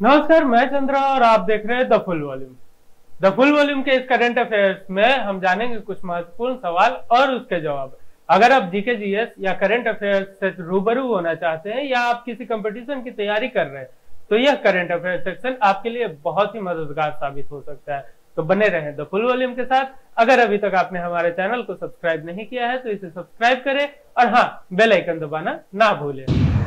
नमस्कार, मैं चंद्रा और आप देख रहे हैं the full volume. The full volume के इस करंट अफेयर्स में हम जानेंगे कुछ महत्वपूर्ण सवाल और उसके जवाब। अगर आप जीके जीएस या करंट अफेयर्स से रूबरू होना चाहते हैं या आप किसी कंपटीशन की तैयारी कर रहे हैं तो यह करंट अफेयर सेक्शन आपके लिए बहुत ही मददगार साबित हो सकता है। तो बने रहें द फुल वॉल्यूम के साथ। अगर अभी तक आपने हमारे चैनल को सब्सक्राइब नहीं किया है तो इसे सब्सक्राइब करें और हाँ, बेल आइकन दबाना ना भूलें।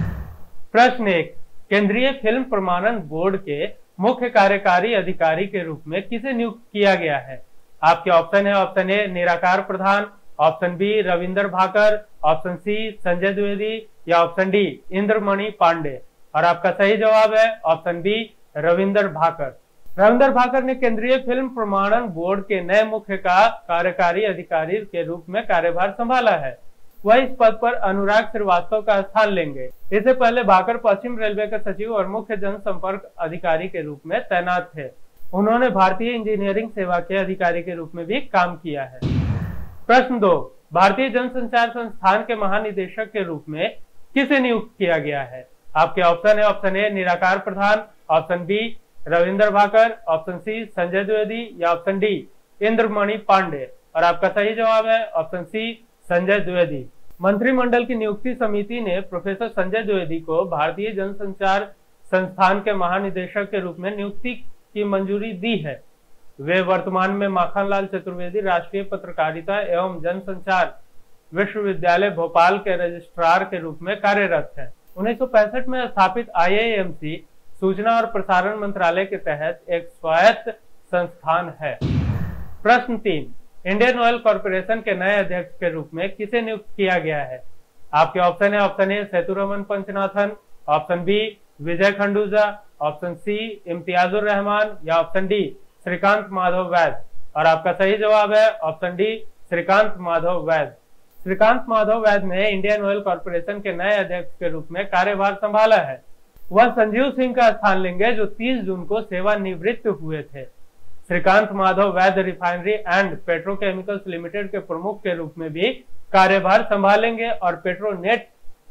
प्रश्न 1, केंद्रीय फिल्म प्रमाणन बोर्ड के मुख्य कार्यकारी अधिकारी के रूप में किसे नियुक्त किया गया है? आपके ऑप्शन है, option A Nirakar Pradhan, option B Ravinder Bhakar, option C Sanjay Dwivedi या ऑप्शन डी इंद्रमणि पांडे। और आपका सही जवाब है ऑप्शन बी रविंदर भाकर। रविंदर भाकर ने केंद्रीय फिल्म प्रमाणन बोर्ड के नए मुख्य कार्यकारी अधिकारी के रूप में कार्यभार संभाला है। वह इस पद पर अनुराग श्रीवास्तव का स्थान लेंगे। इससे पहले भाकर पश्चिम रेलवे के सचिव और मुख्य जनसंपर्क अधिकारी के रूप में तैनात थे। उन्होंने भारतीय इंजीनियरिंग सेवा के अधिकारी के रूप में भी काम किया है। प्रश्न 2, भारतीय जनसंचार संस्थान के महानिदेशक के रूप में किसे नियुक्त किया गया है? आपके ऑप्शन है, option A Nirakar Pradhan, option B Ravinder Bhakar, option C Sanjay Dwivedi या ऑप्शन डी इंद्रमणि पांडे। और आपका सही जवाब है ऑप्शन सी संजय द्विवेदी। मंत्रिमंडल की नियुक्ति समिति ने प्रोफेसर संजय द्विवेदी को भारतीय जनसंचार संस्थान के महानिदेशक के रूप में नियुक्ति की मंजूरी दी है। वे वर्तमान में माखनलाल चतुर्वेदी राष्ट्रीय पत्रकारिता एवं जनसंचार विश्वविद्यालय भोपाल के रजिस्ट्रार के रूप में कार्यरत हैं। 1965 में स्थापित IIMC सूचना और प्रसारण मंत्रालय के तहत एक स्वायत्त संस्थान है। प्रश्न 3, इंडियन ऑयल कॉर्पोरेशन के नए अध्यक्ष के रूप में किसे नियुक्त किया गया है? आपके ऑप्शन है, option A Sethuraman Panchanathan, option B Vijay Khanduja, option C Imtiazur Rahman या ऑप्शन डी श्रीकांत माधव वैद। और आपका सही जवाब है ऑप्शन डी श्रीकांत माधव वैद। श्रीकांत माधव वैद ने इंडियन ऑयल कॉर्पोरेशन के नए अध्यक्ष के रूप में कार्यभार संभाला है। वह संजीव सिंह का स्थान लेंगे जो 30 जून को सेवानिवृत्त हुए थे। Shrikant Madhav Vaid refinery and petrochemicals limited के प्रमुख के रूप में भी कार्यभार संभालेंगे और पेट्रोनेट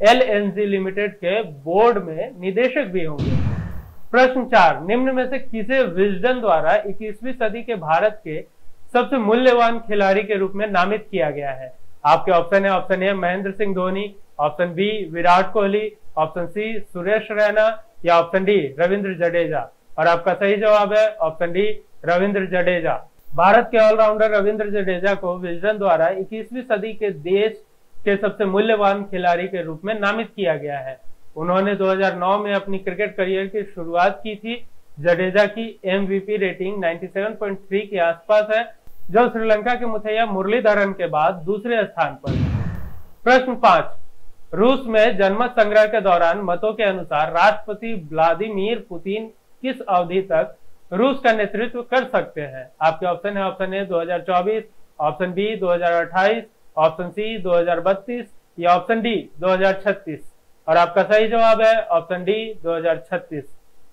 LNG लिमिटेड के बोर्ड में निदेशक भी होंगे। प्रश्न 4, निम्न में से किसे विजडन द्वारा 21वीं सदी के भारत के सबसे मूल्यवान खिलाड़ी के रूप में नामित किया गया है? आपके ऑप्शन है, option A Mahendra Singh Dhoni, option B Virat Kohli, option C Suresh Raina या ऑप्शन डी रविंद्र जडेजा। और आपका सही जवाब है ऑप्शन डी रविंद्र जडेजा। भारत के ऑलराउंडर रविंद्र जडेजा को विजडन द्वारा 21वीं सदी के देश के सबसे मूल्यवान खिलाड़ी के रूप में नामित किया गया है। उन्होंने 2009 में अपनी क्रिकेट करियर की शुरुआत की थी। जडेजा की MVP रेटिंग 97.3 के आसपास है, जो श्रीलंका के मुथैया मुरलीधरन के बाद दूसरे स्थान पर है। प्रश्न 5, रूस में जनमत संग्रह के दौरान मतों के अनुसार राष्ट्रपति व्लादिमीर पुतिन किस अवधि तक रूस का नेतृत्व कर सकते हैं? आपके ऑप्शन है, option A 2024, option B 2028, option C 2032 या ऑप्शन डी 2036। और आपका सही जवाब है ऑप्शन डी 2036।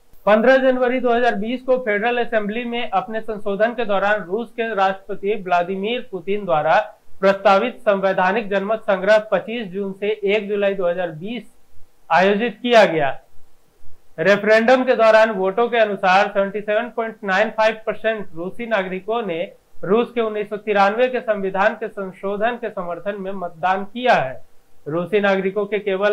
15 जनवरी 2020 को फेडरल असेंबली में अपने संशोधन के दौरान रूस के राष्ट्रपति व्लादिमीर पुतिन द्वारा प्रस्तावित संवैधानिक जनमत संग्रह 25 जून से 1 जुलाई 2020 आयोजित किया गया। रेफरेंडम के दौरान वोटों के अनुसार 77.95% रूसी नागरिकों ने रूस के 1993 के संविधान के संशोधन के समर्थन में मतदान किया है। रूसी नागरिकों के केवल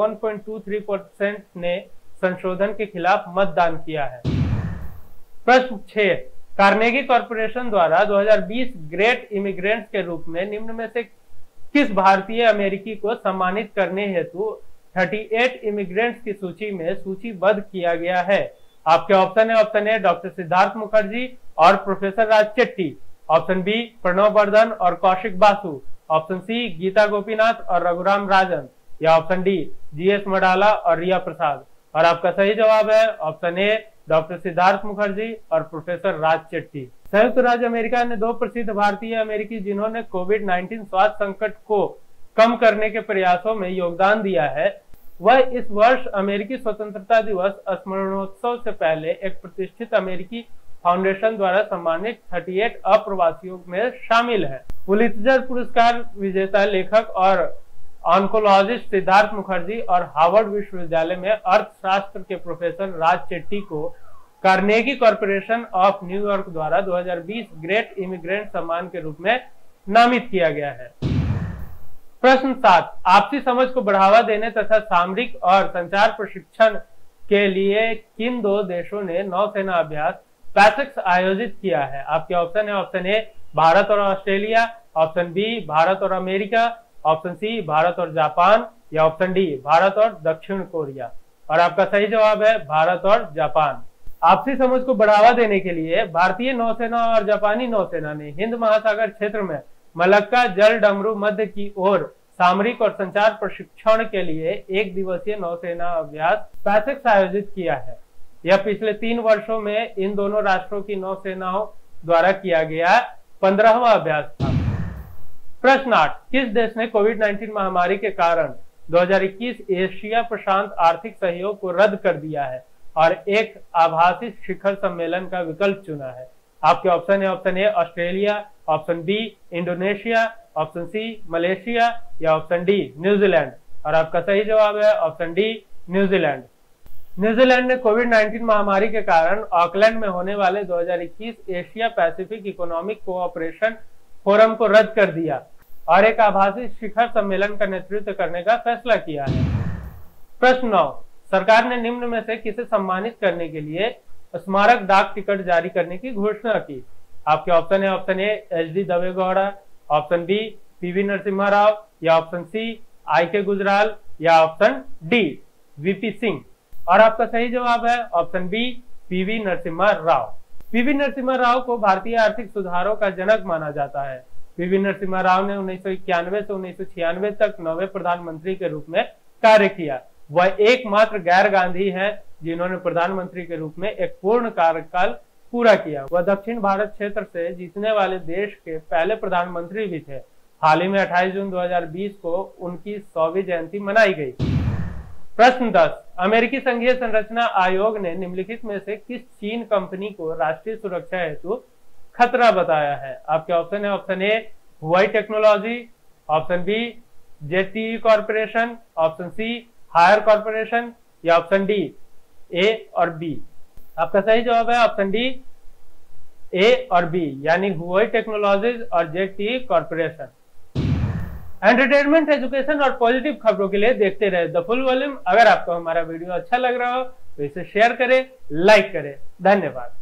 21.23% ने संशोधन के खिलाफ मतदान किया है। प्रश्न 6, कार्नेगी कॉर्पोरेशन द्वारा 2020 ग्रेट इमिग्रेंट्स के रूप में निम्न में से किस भारतीय अमेरिकी को सम्मानित करने हेतु 38 इमिग्रेंट्स की सूची में सूचीबद्ध किया गया है? आपके ऑप्शन है, option A doctor Siddhartha Mukherjee और professor Raj Chetty, option B Pranab Bardhan और कौशिक बासु, ऑप्शन सी गीता गोपीनाथ और रघुराम राजन या ऑप्शन डी GS मडाला और रिया प्रसाद। और आपका सही जवाब है option A doctor Siddhartha Mukherjee और प्रोफेसर राज चेट्टी। संयुक्त राज्य अमेरिका ने 2 प्रसिद्ध भारतीय अमेरिकी जिन्होंने कोविड-19 स्वास्थ्य संकट को कम करने के प्रयासों में योगदान दिया है, वह इस वर्ष अमेरिकी स्वतंत्रता दिवस स्मरणोत्सव से पहले एक प्रतिष्ठित अमेरिकी फाउंडेशन द्वारा सम्मानित 38 अप्रवासियों में शामिल है। पुलित्जर पुरस्कार विजेता लेखक और ऑन्कोलॉजिस्ट सिद्धार्थ मुखर्जी और हार्वर्ड विश्वविद्यालय में अर्थशास्त्र के प्रोफेसर राज चेट्टी को कार्नेगी कॉरपोरेशन ऑफ न्यूयॉर्क द्वारा 2020 ग्रेट इमिग्रेंट सम्मान के रूप में नामित किया गया है। प्रश्न 7, आपसी समझ को बढ़ावा देने तथा सामरिक और संचार प्रशिक्षण के लिए किन दो देशों ने नौसेना अभ्यास पैसेक्स आयोजित किया है? आपके ऑप्शन है, ऑप्शन ए भारत और ऑस्ट्रेलिया, ऑप्शन बी भारत और अमेरिका, ऑप्शन सी भारत और जापान, या ऑप्शन डी भारत और दक्षिण कोरिया। और आपका सही जवाब है भारत और जापान। आपसी समझ को बढ़ावा देने के लिए भारतीय नौसेना और जापानी नौसेना ने हिंद महासागर क्षेत्र में मलक्का जल डमरू मध्य की ओर सामरिक और संचार प्रशिक्षण के लिए 1 दिवसीय नौसेना अभ्यास पैसेक्स आयोजित किया है। यह पिछले 3 वर्षों में इन दोनों राष्ट्रों की नौसेनाओं द्वारा किया गया 15वां अभ्यास था। प्रश्न 8, किस देश ने कोविड-19 महामारी के कारण 2021 एशिया प्रशांत आर्थिक सहयोग को रद्द कर दिया है और एक आभासी शिखर सम्मेलन का विकल्प चुना है? आपके ऑप्शन है, option A Australia, option B Indonesia, option C Malaysia, या ऑप्शन डी न्यूजीलैंड। और आपका सही जवाब है ऑप्शन डी न्यूजीलैंड। न्यूजीलैंड ने कोविड-19 महामारी के कारण ऑकलैंड में होने वाले 2021 Asia Pacific economic cooperation forum को रद्द कर दिया और एक आभासी शिखर सम्मेलन का नेतृत्व करने का फैसला किया है। प्रश्न 9, सरकार ने निम्न में से किसे सम्मानित करने के लिए स्मारक डाक टिकट जारी करने की घोषणा की? आपके ऑप्शन है, option A H D. Deve Gowda, option B P V. Narasimha Rao, या ऑप्शन सी आई.के. गुजराल, या ऑप्शन डी वी.पी. सिंह। और आपका सही जवाब है option B P V. Narasimha Rao. P V. Narasimha Rao को भारतीय आर्थिक सुधारों का जनक माना जाता है। पी.वी. नरसिम्हा राव ने 1991 से 1996 तक 9वें प्रधानमंत्री के रूप में कार्य किया। वह एकमात्र गैर गांधी है जिन्होंने प्रधानमंत्री के रूप में एक पूर्ण कार्यकाल पूरा किया। वह दक्षिण भारत क्षेत्र से जीतने वाले देश के पहले प्रधानमंत्री भी थे। हाल ही में 28 जून 2020 को उनकी 100वीं जयंती मनाई गई। प्रश्न 10, अमेरिकी संघीय संरचना आयोग ने निम्नलिखित में से किस चीन कंपनी को राष्ट्रीय सुरक्षा हेतु खतरा बताया है? आपके ऑप्शन है, option A Huawei technology, option B ZTE corporation, option C Haier corporation, या ऑप्शन डी ए और बी। आपका सही जवाब है ऑप्शन डी ए और बी, यानी हुआई टेक्नोलॉजीज और जेटी कॉर्पोरेशन। एंटरटेनमेंट, एजुकेशन और पॉजिटिव खबरों के लिए देखते रहे द फुल वॉल्यूम। अगर आपको हमारा वीडियो अच्छा लग रहा हो तो इसे शेयर करें, लाइक करें। धन्यवाद।